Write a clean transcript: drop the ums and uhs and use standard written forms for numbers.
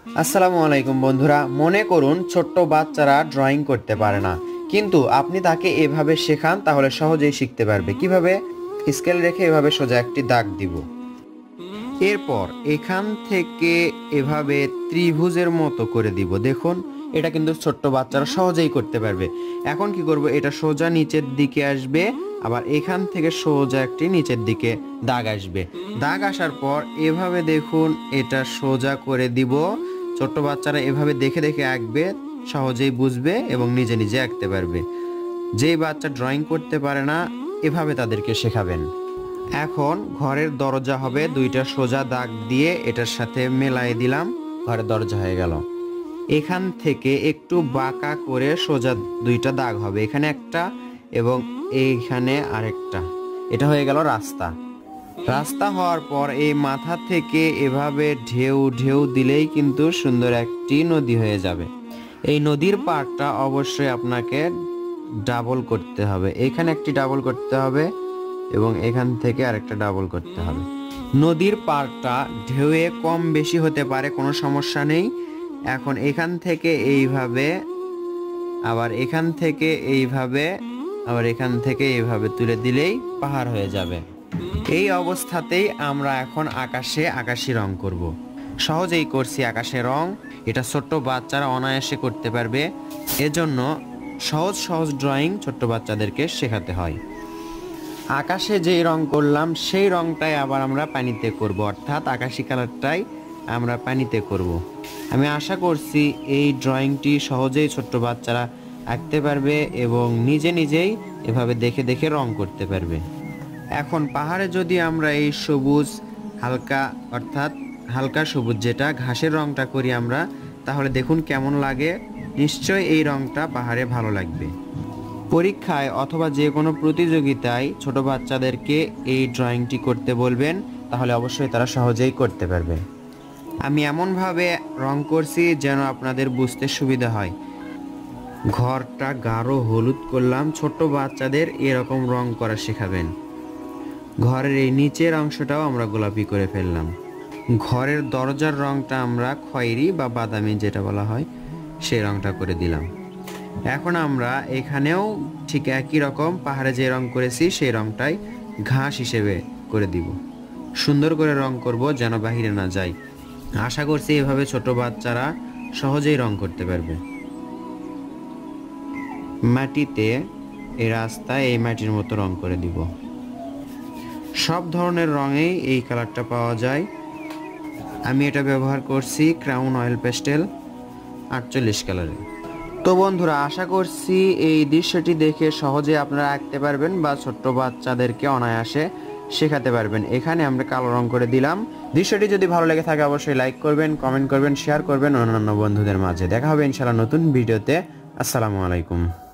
আসসালামু আলাইকুম বন্ধুরা, মনে করুন ছোট্ট বাচ্চারা ড্রয়িং করতে পারে না, কিন্তু আপনি তাকে এভাবে শেখান তাহলে সহজেই শিখতে পারবে। কিভাবে? স্কেল রেখে এভাবে সোজা একটি দাগ দিব, এরপর এখান থেকে এভাবে ত্রিভুজের মতো করে দিব। দেখুন, এটা কিন্তু ছোট্ট বাচ্চারা সহজেই করতে পারবে। এখন কি করব, এটা সোজা নিচের দিকে আসবে, আবার এখান থেকে সোজা একটি নিচের দিকে দাগ আসবে। দাগ আসার পর এভাবে দেখুন এটা সোজা করে দিব। ছোট্ট বাচ্চারা এভাবে দেখে দেখে আঁকবে, সহজেই বুঝবে এবং নিজে নিজে আঁকতে পারবে। যেই বাচ্চা ড্রয়িং করতে পারে না, এভাবে তাদেরকে শেখাবেন। এখন ঘরের দরজা হবে, দুইটা সোজা দাগ দিয়ে এটার সাথে মেলাই দিলাম, ঘরের দরজা হয়ে গেল। এখান থেকে একটু বাঁকা করে সোজা দুইটা দাগ হবে, এখানে একটা এবং এইখানে আরেকটা। এটা হয়ে গেল রাস্তা। রাস্তা হওয়ার পর এই মাথা থেকে এভাবে ঢেউ ঢেউ দিলেই কিন্তু সুন্দর একটি নদী হয়ে যাবে। এই নদীর পাড়টা অবশ্যই আপনাকে ডাবল করতে হবে, এখানে একটি ডাবল করতে হবে এবং এখান থেকে আরেকটা ডাবল করতে হবে। নদীর পাড়টা ঢেউয়ে কম বেশি হতে পারে, কোনো সমস্যা নেই। এখন এখান থেকে এইভাবে, আবার এখান থেকে এইভাবে, আবার এখান থেকে এইভাবে তুলে দিলেই পাহাড় হয়ে যাবে। এই অবস্থাতেই আমরা এখন আকাশে আকাশি রং করব। সহজেই করছি আকাশে রং, এটা ছোট্ট বাচ্চারা অনায়াসে করতে পারবে। এজন্য সহজ সহজ ড্রয়িং ছোট্ট বাচ্চাদেরকে শেখাতে হয়। আকাশে যেই রং করলাম সেই রংটাই আবার আমরা পানিতে করব, অর্থাৎ আকাশি কালারটাই আমরা পানিতে করব। আমি আশা করছি এই ড্রয়িংটি সহজেই ছোট্ট বাচ্চারা আঁকতে পারবে এবং নিজে নিজেই এভাবে দেখে দেখে রং করতে পারবে। এখন পাহাড়ে যদি আমরা এই সবুজ হালকা, অর্থাৎ হালকা সবুজ যেটা ঘাসের রংটা করি আমরা, তাহলে দেখুন কেমন লাগে। নিশ্চয়ই এই রংটা পাহাড়ে ভালো লাগবে। পরীক্ষায় অথবা যে কোনো প্রতিযোগিতায় ছোট বাচ্চাদেরকে এই ড্রয়িংটি করতে বলবেন, তাহলে অবশ্যই তারা সহজেই করতে পারবে। আমি এমনভাবে রং করছি যেন আপনাদের বুঝতে সুবিধা হয়। ঘরটা গাঢ় হলুদ করলাম, ছোট্ট বাচ্চাদের এরকম রং করা শেখাবেন। ঘরের এই নিচের অংশটাও আমরা গোলাপি করে ফেললাম। ঘরের দরজার রংটা আমরা খয়েরি বা বাদামি যেটা বলা হয় সেই রংটা করে দিলাম। এখন আমরা এখানেও ঠিক একই রকম পাহাড়ে যে রং করেছি সেই রংটাই ঘাস হিসেবে করে দিব। সুন্দর করে রং করব যেন বাহিরে না যায়। আশা করছি এভাবে ছোট বাচ্চারা সহজেই রং করতে পারবে। মাটিতে এই রাস্তায় এই মাটির মতো রং করে দিব। সব ধরনের রঙেই এই কালারটা পাওয়া যায়। আমি এটা ব্যবহার করছি ক্রাউন অয়েল পেস্টেল 48 কালারে। তো বন্ধুরা, আশা করছি এই দৃশ্যটি দেখে সহজে আপনারা আঁকতে পারবেন বা ছোট্ট বাচ্চাদেরকে অনায়াসে শেখাতে পারবেন। এখানে আমরা কালো রং করে দিলাম। দৃশ্যটি যদি ভালো লেগে থাকে অবশ্যই লাইক করবেন, কমেন্ট করবেন, শেয়ার করবেন অন্যান্য বন্ধুদের মাঝে। দেখা হবে ইনশাআল্লাহ নতুন ভিডিওতে। আসসালামু আলাইকুম।